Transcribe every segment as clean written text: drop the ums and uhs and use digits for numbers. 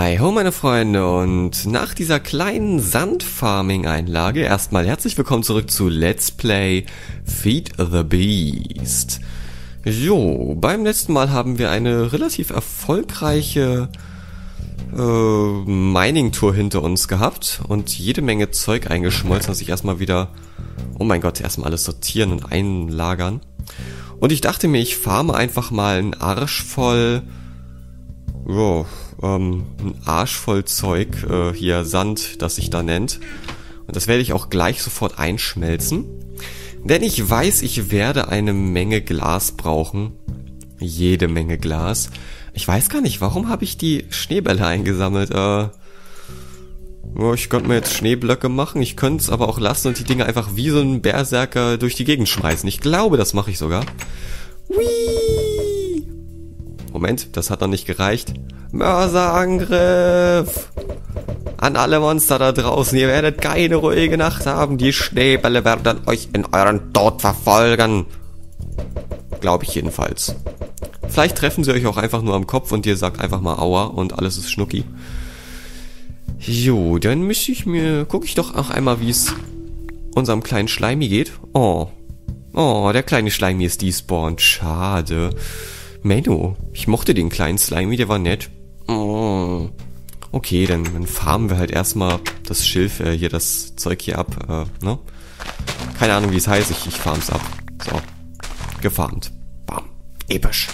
Hi ho meine Freunde, und nach dieser kleinen Sandfarming-Einlage erstmal herzlich willkommen zurück zu Let's Play Feed the Beast. Jo, beim letzten Mal haben wir eine relativ erfolgreiche Mining-Tour hinter uns gehabt und jede Menge Zeug eingeschmolzen, dass ich erstmal wieder, oh mein Gott, erstmal alles sortieren und einlagern. Und ich dachte mir, ich farme einfach mal einen Arsch voll, ein Arsch voll Zeug, hier Sand, das sich da nennt. Und das werde ich auch gleich sofort einschmelzen. Denn ich weiß, ich werde eine Menge Glas brauchen. Jede Menge Glas. Ich weiß gar nicht, warum habe ich die Schneebälle eingesammelt? Ich könnte mir jetzt Schneeblöcke machen, ich könnte es aber auch lassen und die Dinge einfach wie so ein Berserker durch die Gegend schmeißen. Ich glaube, das mache ich sogar. Whee! Moment, das hat noch nicht gereicht. Mörserangriff! An alle Monster da draußen, ihr werdet keine ruhige Nacht haben. Die Schneebälle werden euch in euren Tod verfolgen. Glaube ich jedenfalls. Vielleicht treffen sie euch auch einfach nur am Kopf und ihr sagt einfach mal Aua und alles ist schnucki. Jo, dann gucke ich doch auch einmal, wie es unserem kleinen Schleimi geht. Oh, der kleine Schleimi ist despawned. Schade. Menno, ich mochte den kleinen Slimy, der war nett. Oh. Okay, dann farmen wir halt erstmal das Schilf, hier das Zeug hier ab, ne? Keine Ahnung, wie es heißt, ich farm's ab. So, gefarmt. Bam, episch.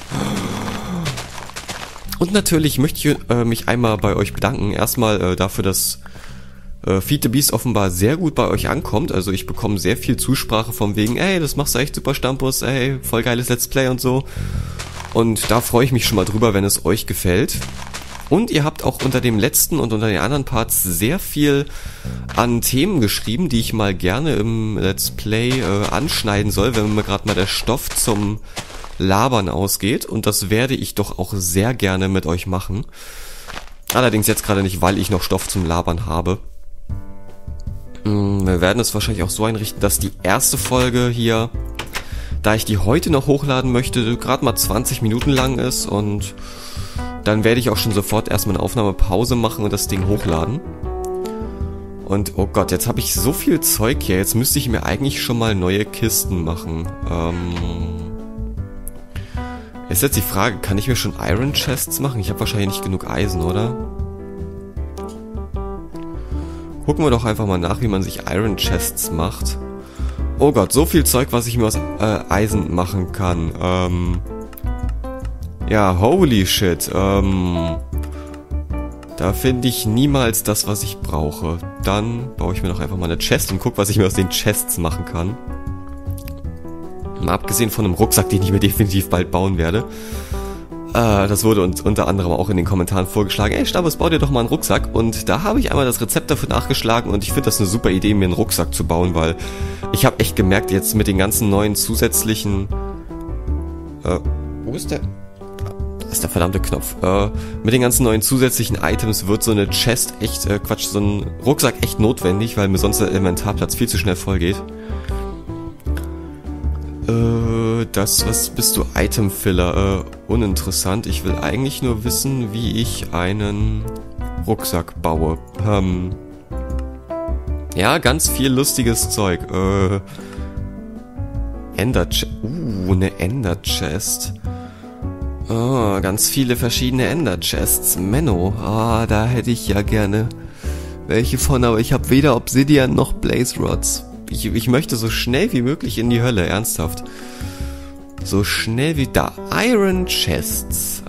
Und natürlich möchte ich mich einmal bei euch bedanken. Erstmal dafür, dass Feed the Beast offenbar sehr gut bei euch ankommt. Also ich bekomme sehr viel Zusprache von wegen, ey, das machst du echt super, Stampus, ey, voll geiles Let's Play und so. Und da freue ich mich schon mal drüber, wenn es euch gefällt. Und ihr habt auch unter dem letzten und unter den anderen Parts sehr viel an Themen geschrieben, die ich mal gerne im Let's Play anschneiden soll, wenn mir gerade mal der Stoff zum Labern ausgeht. Und das werde ich doch auch sehr gerne mit euch machen. Allerdings jetzt gerade nicht, weil ich noch Stoff zum Labern habe. Wir werden es wahrscheinlich auch so einrichten, dass die erste Folge hier, da ich die heute noch hochladen möchte, gerade mal 20 Minuten lang ist, und dann werde ich auch schon sofort erstmal eine Aufnahmepause machen und das Ding hochladen. Und oh Gott, jetzt habe ich so viel Zeug hier, jetzt müsste ich mir eigentlich schon mal neue Kisten machen. Ist jetzt die Frage, kann ich mir schon Iron Chests machen? Ich habe wahrscheinlich nicht genug Eisen, oder? Gucken wir doch einfach mal nach, wie man sich Iron Chests macht. Oh Gott, so viel Zeug, was ich mir aus Eisen machen kann. Ja, holy shit. Da finde ich niemals das, was ich brauche. Dann baue ich mir doch einfach mal eine Chest und guck, was ich mir aus den Chests machen kann. Mal abgesehen von einem Rucksack, den ich mir definitiv bald bauen werde. Das wurde uns unter anderem auch in den Kommentaren vorgeschlagen. Ey, Stabus, bau dir doch mal einen Rucksack. Und da habe ich einmal das Rezept dafür nachgeschlagen und ich finde das eine super Idee, mir einen Rucksack zu bauen, weil ich habe echt gemerkt, jetzt mit den ganzen neuen zusätzlichen... wo ist der? Da ist der verdammte Knopf. Mit den ganzen neuen zusätzlichen Items wird so eine Chest echt, so ein Rucksack echt notwendig, weil mir sonst der Inventarplatz viel zu schnell voll geht. Was bist du? Itemfiller, uninteressant. Ich will eigentlich nur wissen, wie ich einen Rucksack baue. Ja, ganz viel lustiges Zeug. Eine Ender Chest. Oh, ganz viele verschiedene Ender Chests. Menno, da hätte ich ja gerne welche von, aber ich habe weder Obsidian noch Blaze Rods. Ich möchte so schnell wie möglich in die Hölle, ernsthaft. So schnell wie da. Iron Chests.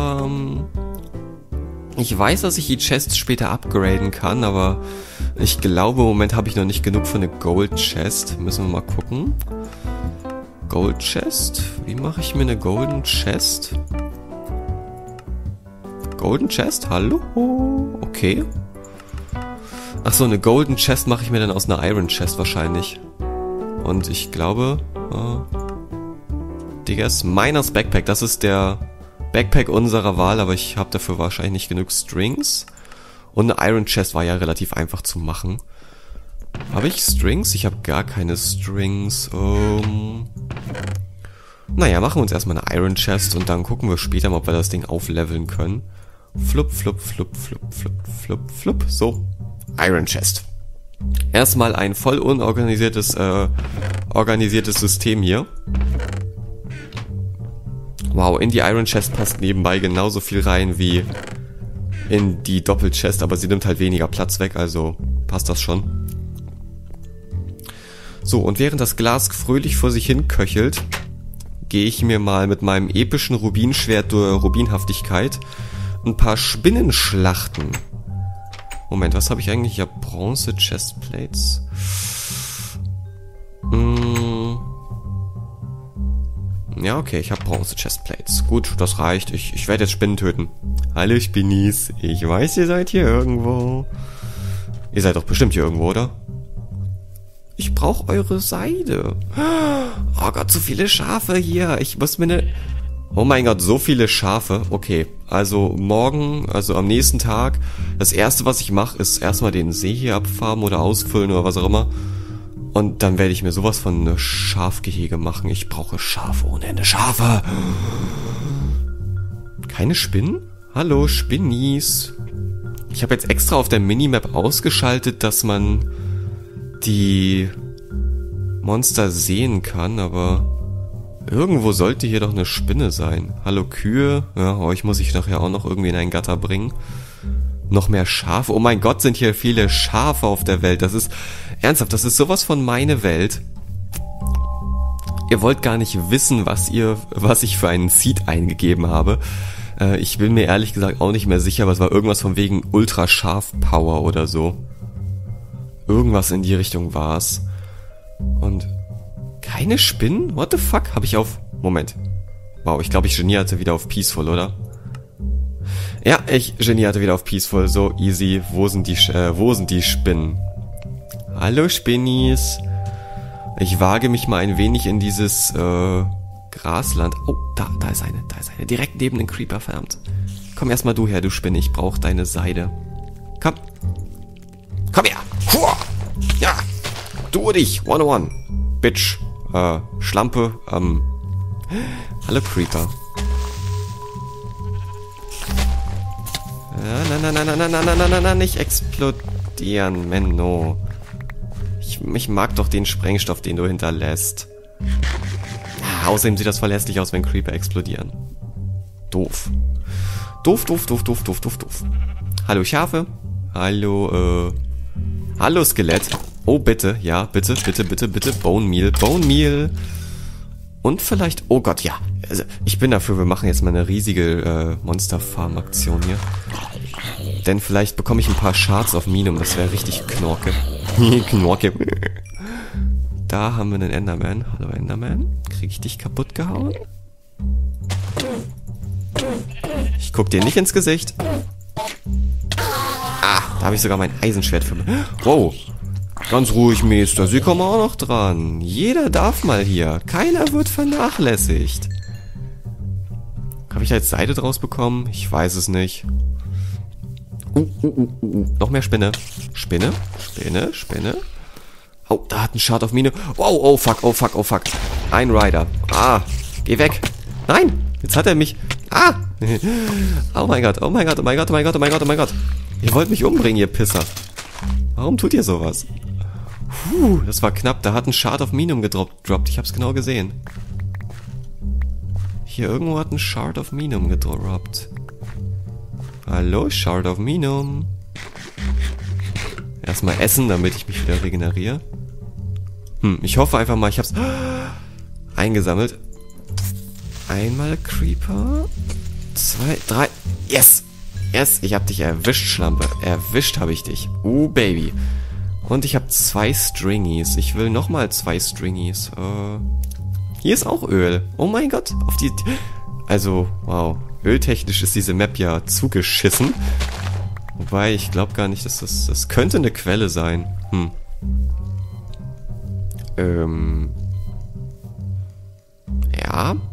Ich weiß, dass ich die Chests später upgraden kann, aber ich glaube, im Moment habe ich noch nicht genug für eine Gold Chest. Müssen wir mal gucken. Gold Chest? Wie mache ich mir eine Golden Chest? Golden Chest? Hallo? Okay. Ach so, eine Golden Chest mache ich mir dann aus einer Iron Chest wahrscheinlich. Und ich glaube, Diggas, Miners Backpack, das ist der Backpack unserer Wahl, aber ich habe dafür wahrscheinlich nicht genug Strings. Und eine Iron Chest war ja relativ einfach zu machen. Habe ich Strings? Ich habe gar keine Strings. Naja, machen wir uns erstmal eine Iron Chest und dann gucken wir später mal, ob wir das Ding aufleveln können. Flup, flup, flup, flup, flup, flup, flup. So, Iron Chest. Erstmal ein voll unorganisiertes organisiertes System hier. Wow, in die Iron Chest passt nebenbei genauso viel rein wie in die Doppelchest, aber sie nimmt halt weniger Platz weg, also passt das schon. So, und während das Glas fröhlich vor sich hin köchelt, gehe ich mir mal mit meinem epischen Rubinschwert durch Rubinhaftigkeit ein paar Spinnen schlachten. Moment, was habe ich eigentlich? Ich habe Bronze Chestplates. Ja, okay, ich habe Bronze Chestplates. Gut, das reicht. Ich werde jetzt Spinnen töten. Hallo Spinnies, ich weiß, ihr seid hier irgendwo. Ihr seid doch bestimmt hier irgendwo, oder? Ich brauche eure Seide. Oh Gott, so viele Schafe hier. Ich muss mir ne... Oh mein Gott, so viele Schafe. Okay, also morgen, also am nächsten Tag, das erste, was ich mache, ist erstmal den See hier abfarben oder ausfüllen oder was auch immer. Und dann werde ich mir sowas von eine Schafgehege machen. Ich brauche Schafe ohne Ende. Schafe! Keine Spinnen? Hallo, Spinnies. Ich habe jetzt extra auf der Minimap ausgeschaltet, dass man die Monster sehen kann, aber irgendwo sollte hier doch eine Spinne sein. Hallo Kühe. Ja, euch muss ich nachher auch noch irgendwie in ein Gatter bringen. Noch mehr Schafe. Oh mein Gott, sind hier viele Schafe auf der Welt. Das ist ernsthaft, das ist sowas von meine Welt. Ihr wollt gar nicht wissen, was ich für einen Seed eingegeben habe. Ich bin mir ehrlich gesagt auch nicht mehr sicher, aber es war irgendwas von wegen Ultra Scharf Power oder so. Irgendwas in die Richtung war's. Und keine Spinnen? What the fuck? Habe ich auf... Moment. Wow, ich glaube, ich genierte wieder auf Peaceful, oder? Ja, ich genierte wieder auf Peaceful. So easy. Wo sind die Spinnen? Hallo Spinnies. Ich wage mich mal ein wenig in dieses Grasland. Oh, da ist eine. Direkt neben den Creeper, verdammt. Komm erstmal du her, du Spinne. Ich brauche deine Seide. Komm. Komm her. Ja. Du dich. 101. Bitch. Schlampe. Hallo Creeper. Na, nicht explodieren, Menno. Ich mag doch den Sprengstoff, den du hinterlässt. Außerdem sieht das verlässlich aus, wenn Creeper explodieren. Doof. Doof. Hallo Schafe. Hallo Skelett. Oh, bitte. Ja, bitte. Bone Meal. Und vielleicht... Oh Gott, ja. Also, ich bin dafür, wir machen jetzt mal eine riesige Monster-Farm-Aktion hier. Denn vielleicht bekomme ich ein paar Shards auf Minum. Das wäre richtig Knorke. Knorke. Da haben wir einen Enderman. Hallo Enderman. Krieg ich dich kaputt gehauen? Ich guck dir nicht ins Gesicht. Ah, da habe ich sogar mein Eisenschwert für mich. Wow. Ganz ruhig, Meister. Sie kommen auch noch dran. Jeder darf mal hier. Keiner wird vernachlässigt. Habe ich da jetzt Seide draus bekommen? Ich weiß es nicht. Noch mehr Spinne. Spinne. Oh, da hat ein Shard auf Mine. Oh, fuck. Ein Rider. Ah, geh weg. Nein, jetzt hat er mich. Ah. Oh mein Gott. Ihr wollt mich umbringen, ihr Pisser. Warum tut ihr sowas? Das war knapp. Da hat ein Shard of Minum gedroppt. Ich hab's genau gesehen. Hier irgendwo hat ein Shard of Minum gedroppt. Hallo, Shard of Minum. Erstmal essen, damit ich mich wieder regeneriere. Ich hoffe einfach mal, ich hab's eingesammelt. Einmal Creeper. 2, 3. Yes! Ich hab dich erwischt, Schlampe. Erwischt habe ich dich. Baby. Und ich habe 2 Stringies. Ich will nochmal 2 Stringies. Hier ist auch Öl. Oh mein Gott. Also, wow. Öltechnisch ist diese Map ja zugeschissen. Wobei, ich glaube gar nicht, dass das könnte eine Quelle sein. Ja.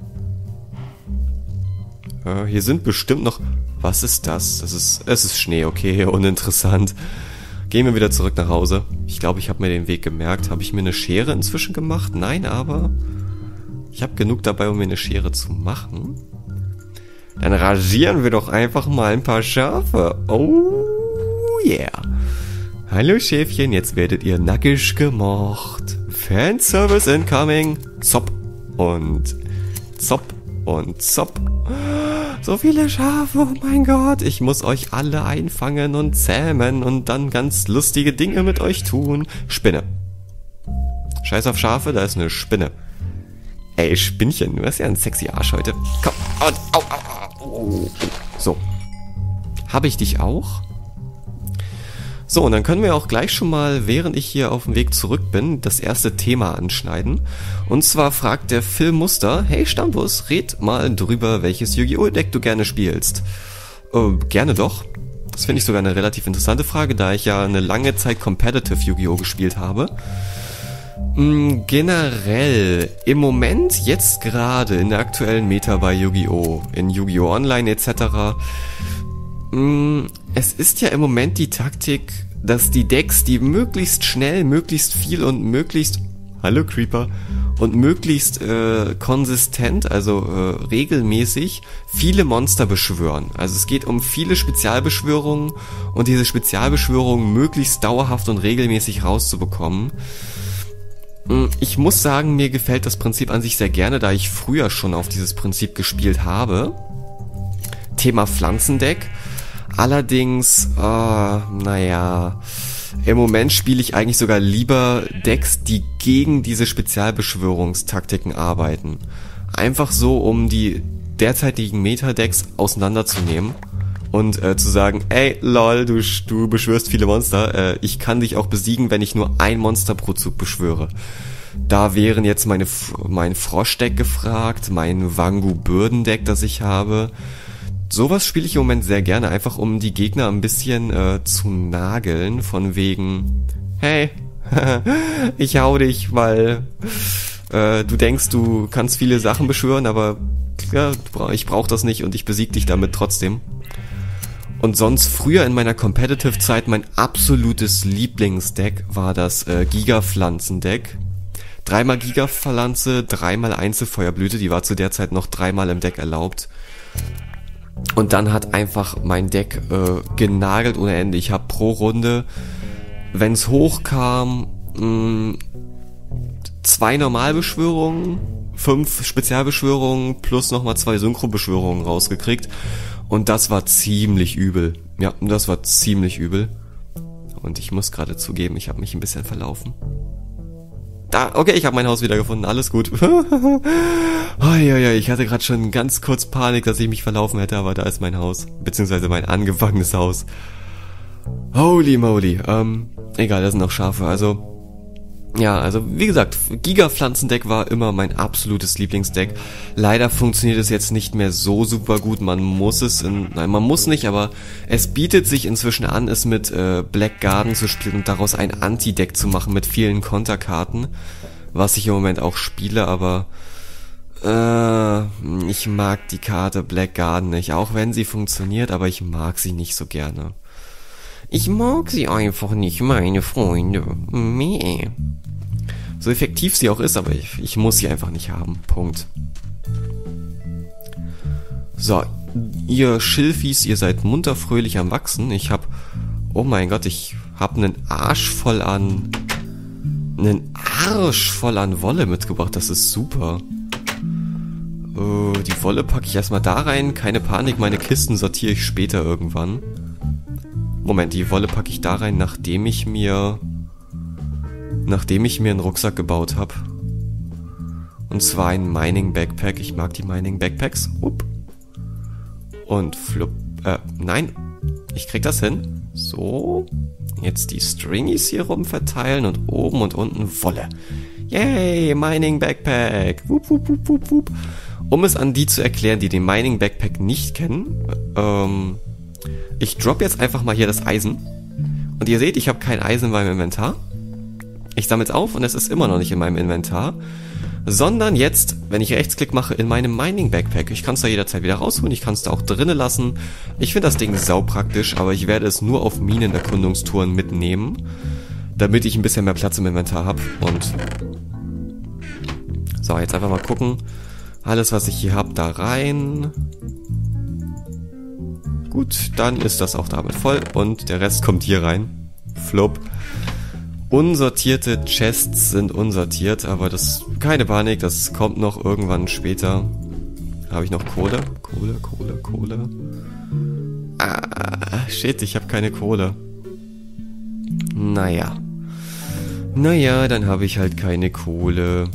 Hier sind bestimmt noch... Was ist das? Es ist Schnee, okay, uninteressant. Gehen wir wieder zurück nach Hause. Ich glaube, ich habe mir den Weg gemerkt. Habe ich mir eine Schere inzwischen gemacht? Nein, aber ich habe genug dabei, um mir eine Schere zu machen. Dann rasieren wir doch einfach mal ein paar Schafe. Oh yeah. Hallo Schäfchen, jetzt werdet ihr nackig gemocht. Fanservice incoming. Zopp und zopp und zopp. So viele Schafe, oh mein Gott. Ich muss euch alle einfangen und zähmen und dann ganz lustige Dinge mit euch tun. Spinne. Scheiß auf Schafe, da ist eine Spinne. Ey, Spinnchen, du hast ja einen sexy Arsch heute. Komm. Au, au, au, au. So. Habe ich dich auch? So, und dann können wir auch gleich schon mal, während ich hier auf dem Weg zurück bin, das erste Thema anschneiden. Und zwar fragt der Phil Muster, hey Stampus, red mal drüber, welches Yu-Gi-Oh! Deck du gerne spielst. Gerne doch. Das finde ich sogar eine relativ interessante Frage, da ich ja eine lange Zeit Competitive Yu-Gi-Oh! Gespielt habe. Generell, im Moment, jetzt gerade in der aktuellen Meta bei Yu-Gi-Oh! In Yu-Gi-Oh! Online etc., es ist ja im Moment die Taktik, dass die Decks, die möglichst schnell, möglichst viel und möglichst, hallo Creeper, und möglichst konsistent, also regelmäßig, viele Monster beschwören. Also es geht um viele Spezialbeschwörungen und diese Spezialbeschwörungen möglichst dauerhaft und regelmäßig rauszubekommen. Ich muss sagen, mir gefällt das Prinzip an sich sehr gerne, da ich früher schon auf dieses Prinzip gespielt habe. Thema Pflanzendeck. Allerdings, naja, im Moment spiele ich eigentlich sogar lieber Decks, die gegen diese Spezialbeschwörungstaktiken arbeiten. Einfach so, um die derzeitigen Meta-Decks auseinanderzunehmen und zu sagen, ey, lol, du beschwörst viele Monster, ich kann dich auch besiegen, wenn ich nur ein Monster pro Zug beschwöre. Da wären jetzt mein Froschdeck gefragt, mein Wangu-Bürden-Deck, das ich habe. Sowas spiele ich im Moment sehr gerne, einfach um die Gegner ein bisschen zu nageln, von wegen, hey, ich hau dich, weil du denkst, du kannst viele Sachen beschwören, aber ja, ich brauch das nicht und ich besieg dich damit trotzdem. Und sonst früher in meiner Competitive-Zeit mein absolutes Lieblingsdeck war das Giga-Pflanzen-Deck. 3-mal Giga-Pflanze, 3-mal Einzelfeuerblüte, die war zu der Zeit noch 3-mal im Deck erlaubt. Und dann hat einfach mein Deck genagelt ohne Ende. Ich habe pro Runde, wenn es hochkam, 2 Normalbeschwörungen, 5 Spezialbeschwörungen plus nochmal 2 Synchrobeschwörungen rausgekriegt. Und das war ziemlich übel. Ja, das war ziemlich übel. Und ich muss gerade zugeben, ich habe mich ein bisschen verlaufen. Da, okay, ich habe mein Haus wiedergefunden, alles gut. Ich hatte gerade schon ganz kurz Panik, dass ich mich verlaufen hätte, aber da ist mein Haus. Beziehungsweise mein angefangenes Haus. Holy moly. Egal, da sind noch Schafe, also... Ja, also wie gesagt, Giga-Pflanzendeck war immer mein absolutes Lieblingsdeck. Leider funktioniert es jetzt nicht mehr so super gut. Man muss nicht, aber es bietet sich inzwischen an, es mit Black Garden zu spielen und daraus ein Anti-Deck zu machen mit vielen Konterkarten. Was ich im Moment auch spiele, aber ich mag die Karte Black Garden nicht. Auch wenn sie funktioniert, aber ich mag sie nicht so gerne. Ich mag sie einfach nicht, meine Freunde. Meh. So effektiv sie auch ist, aber ich muss sie einfach nicht haben. Punkt. So, ihr Schilfis, ihr seid munter fröhlich am Wachsen. Ich hab, oh mein Gott, ich hab einen Arsch voll an Wolle mitgebracht. Das ist super. Die Wolle packe ich erstmal da rein. Keine Panik, meine Kisten sortiere ich später irgendwann. Moment, die Wolle packe ich da rein, nachdem ich mir einen Rucksack gebaut habe. Und zwar ein Mining Backpack. Ich mag die Mining Backpacks. Und flupp. Nein. Ich krieg das hin. So. Jetzt die Stringies hier rum verteilen und oben und unten Wolle. Yay, Mining Backpack. Wup, wup, wup, wup, wup. Um es an die zu erklären, die den Mining Backpack nicht kennen, ich drop jetzt einfach mal hier das Eisen. Und ihr seht, ich habe kein Eisen in meinem Inventar. Ich sammle es auf und es ist immer noch nicht in meinem Inventar. Sondern jetzt, wenn ich Rechtsklick mache, in meinem Mining Backpack. Ich kann es da jederzeit wieder rausholen, ich kann es da auch drinnen lassen. Ich finde das Ding saupraktisch, aber ich werde es nur auf Minenerkundungstouren mitnehmen, damit ich ein bisschen mehr Platz im Inventar habe. Und so, jetzt einfach mal gucken. Alles, was ich hier habe, da rein. Gut, dann ist das auch damit voll und der Rest kommt hier rein. Flop. Unsortierte Chests sind unsortiert, aber das, keine Panik, das kommt noch irgendwann später. Habe ich noch Kohle? Kohle. Ah, shit, ich habe keine Kohle. Naja, dann habe ich halt keine Kohle.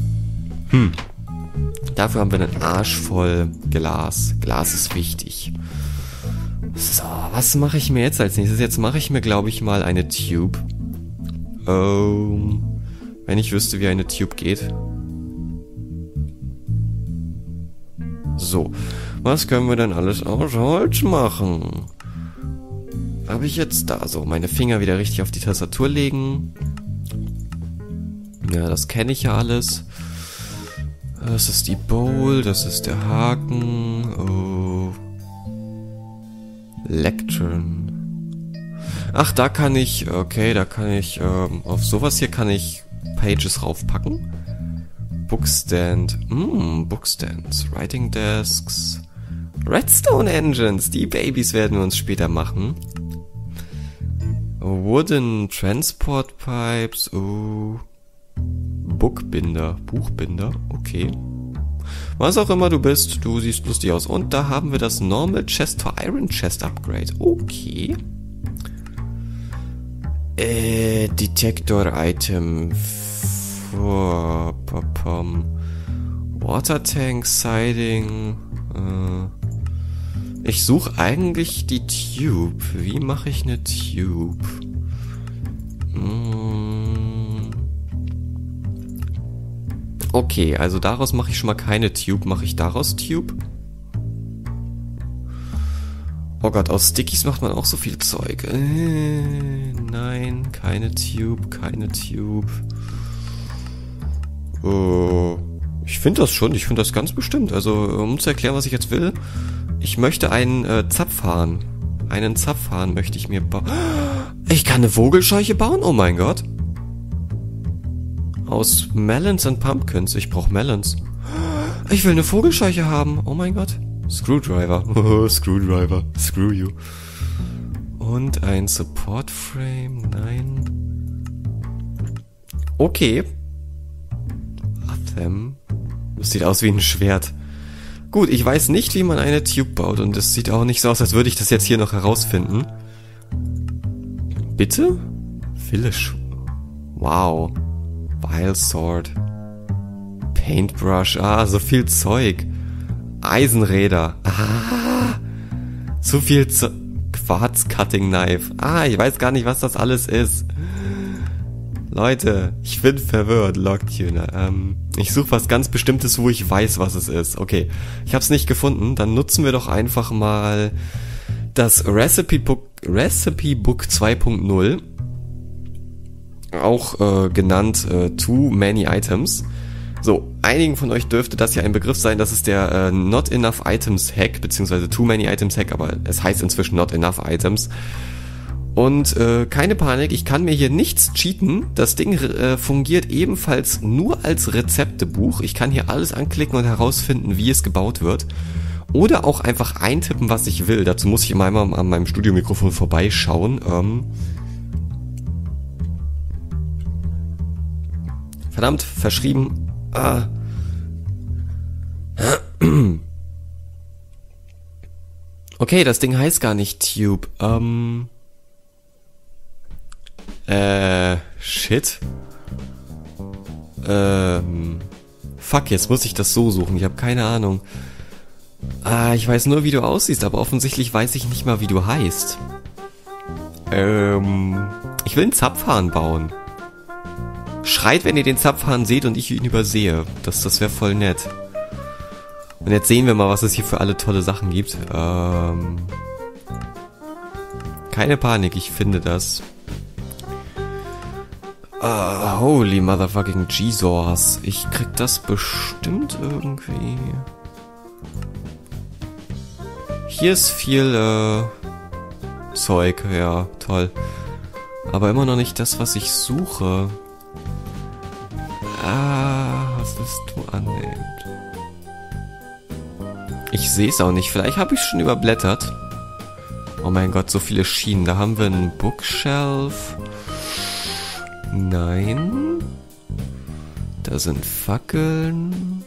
Dafür haben wir einen Arsch voll Glas. Glas ist wichtig. So, was mache ich mir jetzt als nächstes? Jetzt mache ich mir, glaube ich, mal eine Tube. Wenn ich wüsste, wie eine Tube geht. So, was können wir denn alles aus Holz machen? Habe ich jetzt da so meine Finger wieder richtig auf die Tastatur legen? Ja, das kenne ich ja alles. Das ist die Bowl, das ist der Haken. Oh. Lectern. Ach, da kann ich, okay, auf sowas hier kann ich Pages raufpacken. Bookstand, Bookstands, Writing Desks, Redstone Engines, die Babys werden wir uns später machen. Wooden Transport Pipes, Buchbinder, okay. Was auch immer du bist, du siehst lustig aus. Und da haben wir das Normal Chest to Iron Chest Upgrade, okay. Detector Item Water Tank Siding. Ich suche eigentlich die Tube. Wie mache ich eine Tube? Okay, also daraus mache ich schon mal keine Tube. Mache ich daraus Tube? Oh Gott, aus Stickies macht man auch so viel Zeug. Nein, keine Tube. Oh, ich finde das schon, ich finde das ganz bestimmt. Also, um zu erklären, was ich jetzt will. Ich möchte einen Zapfhahn. Einen Zapfhahn möchte ich mir bauen. Ich kann eine Vogelscheuche bauen? Oh mein Gott. Aus Melons und Pumpkins. Ich brauche Melons. Ich will eine Vogelscheuche haben. Oh mein Gott. Screwdriver. Screwdriver. Screw you. Und ein Support Frame. Nein. Okay. Atem. Das sieht aus wie ein Schwert. Gut, ich weiß nicht, wie man eine Tube baut. Und es sieht auch nicht so aus, als würde ich das jetzt hier noch herausfinden. Bitte? Finish. Wow. Vile Sword. Paintbrush. Ah, so viel Zeug. Eisenräder. Ah. Zu viel Quartz Cutting Knife. Ah, ich weiß gar nicht, was das alles ist. Leute, ich bin verwirrt. Logtuner. Ich suche was ganz Bestimmtes, wo ich weiß, was es ist. Okay, ich habe es nicht gefunden. Dann nutzen wir doch einfach mal das Recipe Book 2.0. Auch genannt Too Many Items. So, einigen von euch dürfte das ja ein Begriff sein. Das ist der Not Enough Items Hack, beziehungsweise Too Many Items Hack, aber es heißt inzwischen Not Enough Items. Und keine Panik, ich kann mir hier nichts cheaten. Das Ding fungiert ebenfalls nur als Rezeptebuch. Ich kann hier alles anklicken und herausfinden, wie es gebaut wird. Oder auch einfach eintippen, was ich will. Dazu muss ich immer einmal an meinem Studiomikrofon vorbeischauen. Verdammt, verschrieben. Okay, das Ding heißt gar nicht Tube. Shit. Fuck, jetzt muss ich das so suchen. Ich habe keine Ahnung. Ich weiß nur, wie du aussiehst, aber offensichtlich weiß ich nicht mal, wie du heißt. Ich will einen Zapfhahn bauen. Schreit, wenn ihr den Zapfhahn seht und ich ihn übersehe. Das wäre voll nett. Und jetzt sehen wir mal, was es hier für alle tolle Sachen gibt. Keine Panik, ich finde das. Holy motherfucking Jesus. Ich krieg das bestimmt irgendwie. Hier ist viel Zeug, ja, toll. Aber immer noch nicht das, was ich suche. Was bist du annehmend? Ich sehe es auch nicht. Vielleicht habe ich es schon überblättert. Oh mein Gott, so viele Schienen. Da haben wir einen Bookshelf. Nein. Da sind Fackeln.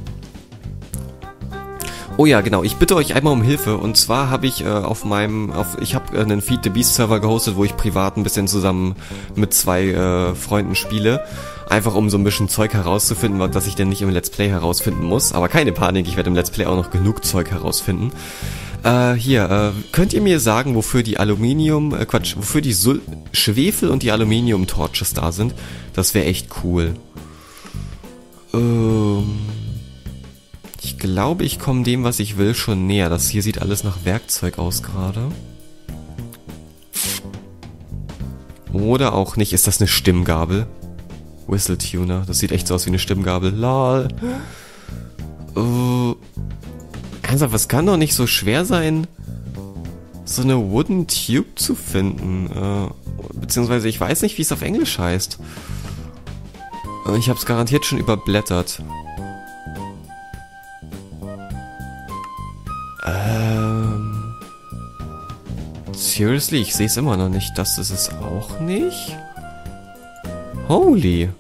Oh ja, genau. Ich bitte euch einmal um Hilfe. Und zwar habe ich ich habe einen Feed the Beast Server gehostet, wo ich privat ein bisschen zusammen mit zwei Freunden spiele. Einfach um so ein bisschen Zeug herauszufinden, das ich denn nicht im Let's Play herausfinden muss. Aber keine Panik, ich werde im Let's Play auch noch genug Zeug herausfinden. Könnt ihr mir sagen, wofür die wofür die Schwefel und die Aluminium-Torches da sind? Das wäre echt cool. Ich glaube, ich komme dem, was ich will, schon näher. Das hier sieht alles nach Werkzeug aus gerade. Oder auch nicht. Ist das eine Stimmgabel? Whistle Tuner. Das sieht echt so aus wie eine Stimmgabel. Lol. Ernsthaft, was kann doch nicht so schwer sein, so eine Wooden Tube zu finden? Beziehungsweise ich weiß nicht, wie es auf Englisch heißt. Ich habe es garantiert schon überblättert. Seriously, ich sehe es immer noch nicht. Das ist es auch nicht. Holy.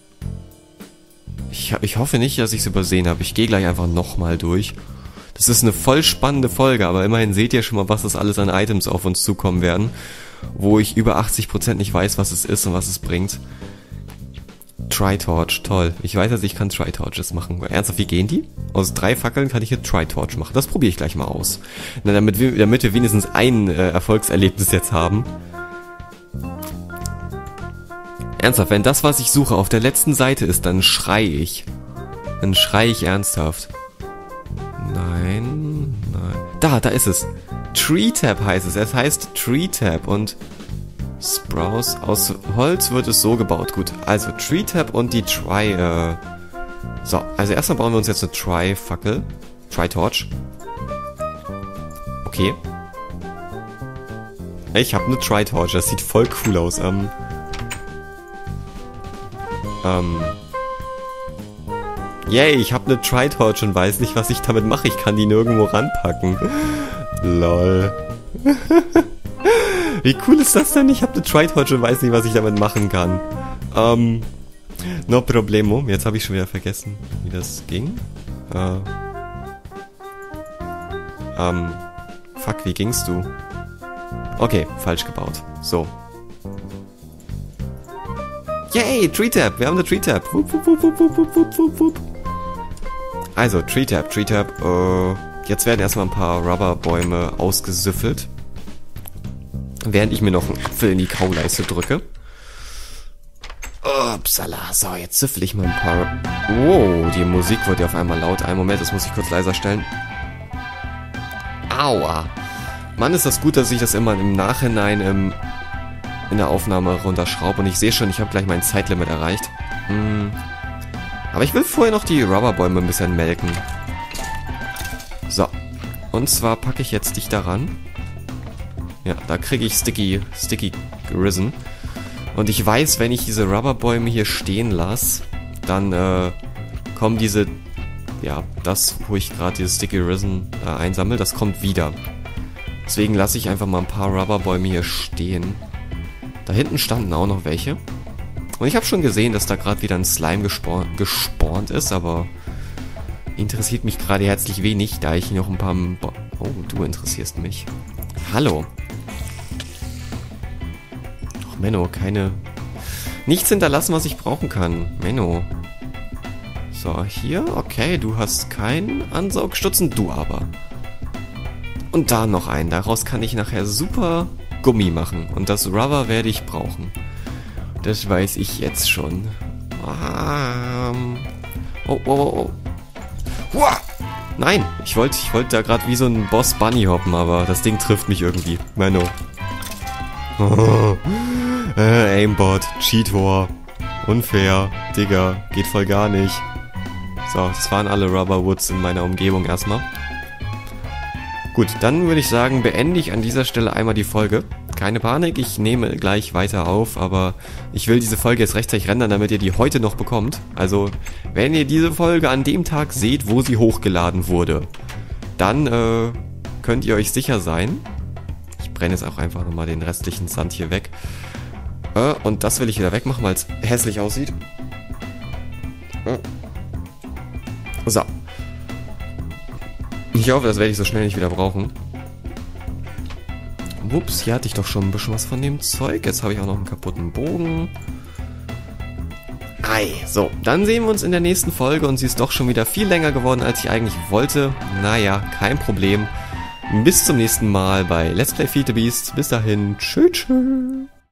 Ich hoffe nicht, dass ich es übersehen habe. Ich gehe gleich einfach nochmal durch. Das ist eine voll spannende Folge, aber immerhin seht ihr schon mal, was das alles an Items auf uns zukommen werden. Wo ich über 80% nicht weiß, was es ist und was es bringt. Tri-Torch, toll. Ich weiß also, ich kann Tri-Torches machen. Ernsthaft, wie gehen die? Aus 3 Fackeln kann ich eine Tri-Torch machen. Das probiere ich gleich mal aus. Na, damit wir wenigstens ein Erfolgserlebnis jetzt haben. Ernsthaft, wenn das, was ich suche, auf der letzten Seite ist, dann schreie ich. Dann schreie ich ernsthaft. Nein. Da ist es. Tree Tap heißt es. Es heißt Tree Tap und Sprouse. Aus Holz wird es so gebaut. Gut, also Tree Tap und die So, also erstmal bauen wir uns jetzt eine Tri-Fackel. Tri-Torch. Okay. Ich habe eine Tri-Torch. Das sieht voll cool aus. Yay, ich habe eine Tri-Torch und weiß nicht, was ich damit mache. Ich kann die nirgendwo ranpacken. Lol. Wie cool ist das denn? Ich habe eine Tri-Torch und weiß nicht, was ich damit machen kann. No problemo. Jetzt habe ich schon wieder vergessen, wie das ging. Fuck, wie gingst du? Okay, falsch gebaut. So. Yay, Tree Tap. Wir haben eine Tree Tap. Also, Tree Tap. Jetzt werden erstmal ein paar Rubberbäume ausgesüffelt. Während ich mir noch einen Apfel in die Kauleiste drücke. Upsala. So, jetzt süffel ich mal ein paar... Wow, die Musik wird ja auf einmal laut. Einen Moment, das muss ich kurz leiser stellen. Aua. Mann, ist das gut, dass ich das immer im Nachhinein in der Aufnahme runterschraube. Und ich sehe schon, ich habe gleich mein Zeitlimit erreicht. Aber ich will vorher noch die Rubberbäume ein bisschen melken. So. Und zwar packe ich jetzt dich daran. Ja, da kriege ich Sticky Risen. Und ich weiß, wenn ich diese Rubberbäume hier stehen lasse, dann kommen diese... Ja, das, wo ich gerade diese Sticky Risen einsammle, das kommt wieder. Deswegen lasse ich einfach mal ein paar Rubberbäume hier stehen. Da hinten standen auch noch welche. Und ich habe schon gesehen, dass da gerade wieder ein Slime gespawnt ist, aber interessiert mich gerade herzlich wenig, da ich noch ein paar... Oh, du interessierst mich. Hallo. Ach, Menno, keine... Nichts hinterlassen, was ich brauchen kann. Menno. So, hier, okay, du hast keinen Ansaugstutzen, du aber. Und da noch einen. Daraus kann ich nachher super Gummi machen. Und das Rubber werde ich brauchen. Das weiß ich jetzt schon. Oh. Uah! Nein, ich wollte da gerade wie so ein Boss Bunny hoppen, aber das Ding trifft mich irgendwie. Menno. Aimbot, Cheator. Unfair. Digga, geht voll gar nicht. So, das waren alle Rubberwoods in meiner Umgebung erstmal. Gut, dann würde ich sagen, beende ich an dieser Stelle einmal die Folge. Keine Panik, ich nehme gleich weiter auf, aber ich will diese Folge jetzt rechtzeitig rendern, damit ihr die heute noch bekommt. Also, wenn ihr diese Folge an dem Tag seht, wo sie hochgeladen wurde, dann könnt ihr euch sicher sein. Ich brenne jetzt auch einfach nochmal den restlichen Sand hier weg. Und das will ich wieder wegmachen, weil es hässlich aussieht. So. Ich hoffe, das werde ich so schnell nicht wieder brauchen. Ups, hier hatte ich doch schon ein bisschen was von dem Zeug. Jetzt habe ich auch noch einen kaputten Bogen. Ei, so, dann sehen wir uns in der nächsten Folge und sie ist doch schon wieder viel länger geworden, als ich eigentlich wollte. Naja, kein Problem. Bis zum nächsten Mal bei Let's Play Feed the Beast. Bis dahin, tschüss, tschüss.